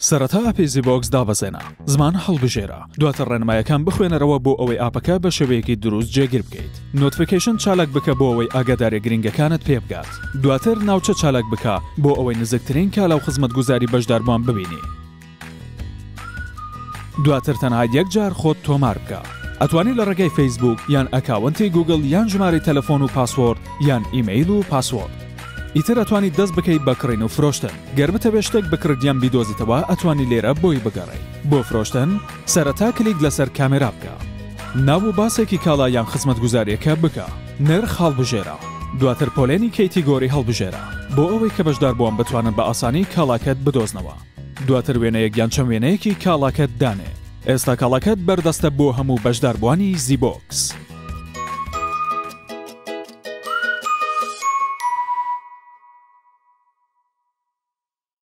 سەرەتا ئاپی زیبۆکس دابەزێنە، زمان هەڵبژێرە، دواتر ڕێنمایەکان بخوێنەرەوە بۆ ئەوەی ئاپەکە بە شێوەیەکی دروست جێگیر بکەیت. نۆتیفیکیشن چالاک بکە بۆ ئەوەی ئاگاداری گرنگەکانت پێ بگات. دواتر ناوچە چالاک بکە بۆ ئەوەی نزیکترین کالا و خزمەتگوزاری بەشداربووان ببینی. دواتر تەنها یەک جار خۆت تۆمار بکە. ئەتوانیت لە ڕێگەی فەیسبوک یان ئەکاونتی گوگل یان ژمارەی تەلەفۆن و پاسوۆرد یان ئیمەیل و پاسوۆرد. ئیتر ئەتوانیت دەست بکەیت بە کڕین و فرۆشتن. گەربتە بێ شتێک بکردیان بیدۆزیتەوە ئەتوانی لێرە بۆی بگەڕێ. بۆ فرۆشتن سەرەتا کلیک لەسەر کامێرا بکە. ناو و باسێکی کاڵا یان خزمەتگوزاریەکە بکە. نرخ هەڵبژێرە. دواتر پۆلێنی کەیتیگۆری هەڵبژێرە بۆ ئەوەی کە بەشداربووان بتوانن بە ئاسانی کاڵاکەت بدۆزنەوە. دواتر وێنەیەک یان چەند وێنەیەکی کاڵاکەت دانێ. ئێستا کاڵاکەت بەردەستە بۆ هەموو بەشداربووانی زیبۆکس.